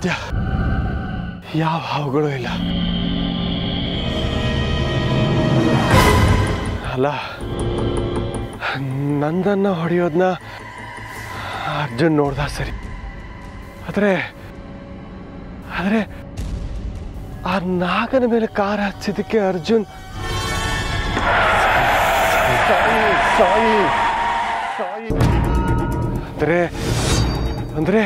ಸತ್ಯ ಯಾವ ಹಾವುಗಳು ಇಲ್ಲ. ಅಲ್ಲ, ನಂದನ್ನ ಹೊಡೆಯೋದನ್ನ ಅರ್ಜುನ್ ನೋಡ್ದ ಸರಿ, ಆದರೆ ಆ ನಾಗನ ಮೇಲೆ ಕಾರ ಹಚ್ಚಿದ್ದಕ್ಕೆ ಅರ್ಜುನ್ ಅಂದ್ರೆ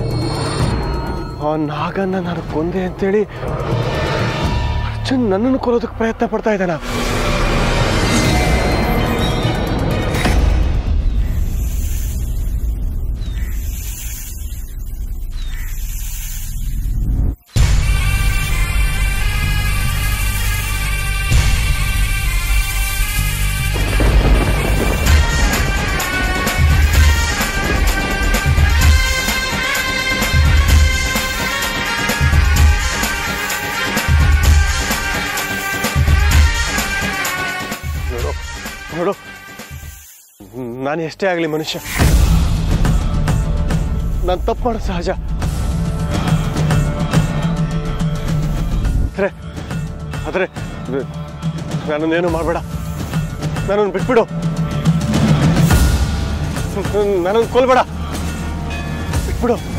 ಆ ನಾಗನ್ನ ನಾನು ಕೊಂದೆ ಅಂತೇಳಿ ಅರ್ಜುನ್ ನನ್ನನ್ನು ಕೊಲ್ಲೋದಕ್ಕೆ ಪ್ರಯತ್ನ ಪಡ್ತಾ ಇದ್ದಾನ. ನೋಡು, ನಾನು ಎಷ್ಟೇ ಆಗಲಿ ಮನುಷ್ಯ, ನಾನು ತಪ್ಪು ಮಾಡೋದು ಸಹಜ. ಆದರೆ ನನ್ನನ್ನೇನು ಮಾಡಬೇಡ, ನನ್ನನ್ನು ಬಿಟ್ಬಿಡು, ನನ್ನನ್ನು ಕೊಲ್ಬೇಡ, ಬಿಟ್ಬಿಡು.